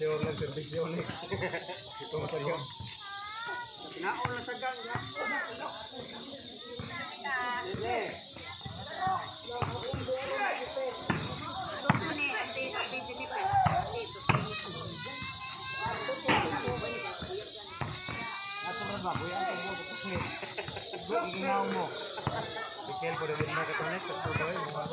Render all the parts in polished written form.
serbisyo nih. Ito mo tayo. Naon na sa gang. mo. Bikin po David na katonek sa tuto ay mga.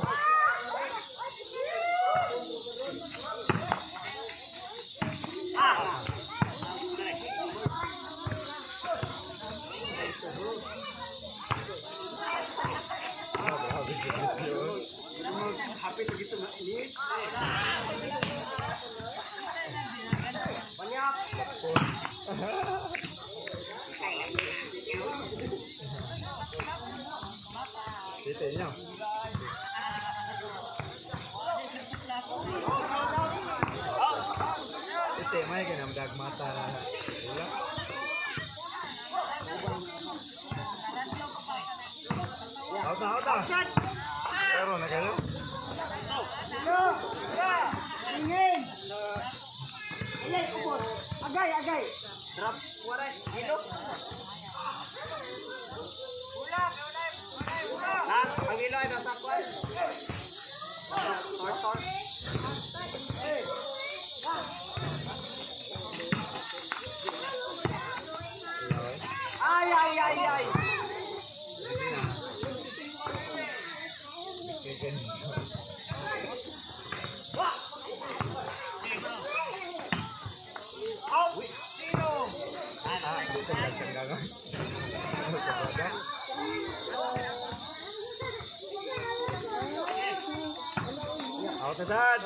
Happy begitu ini. Banyak. Detailnya. Detail mai kan am dag mata. Auta. Pero na kayo. Ingin. Ini kubur. Agay. Drop. Waray. Hidup. Lang, ang ilo ay nasa kwan. Tor. Ay. Out dad.